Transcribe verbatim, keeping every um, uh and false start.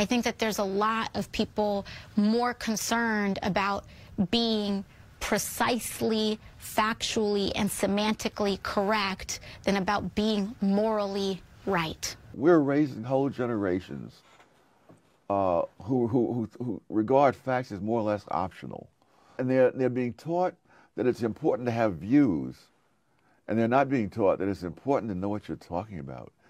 I think that there's a lot of people more concerned about being precisely, factually, and semantically correct than about being morally right. We're raising whole generations uh, who, who, who, who regard facts as more or less optional. And they're, they're being taught that it's important to have views, and they're not being taught that it's important to know what you're talking about.